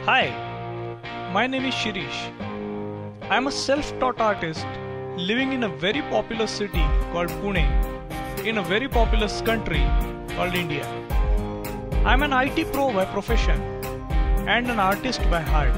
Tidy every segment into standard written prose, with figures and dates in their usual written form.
Hi, my name is Shirish. I am a self-taught artist living in a very populous city called Pune in a very populous country called India. I am an IT pro by profession and an artist by heart.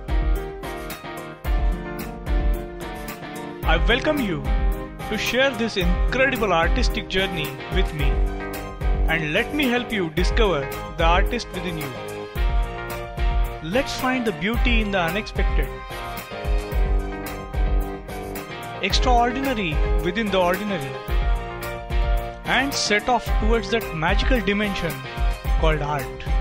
I welcome you to share this incredible artistic journey with me, and let me help you discover the artist within you. Let's find the beauty in the unexpected, extraordinary within the ordinary, and set off towards that magical dimension called art.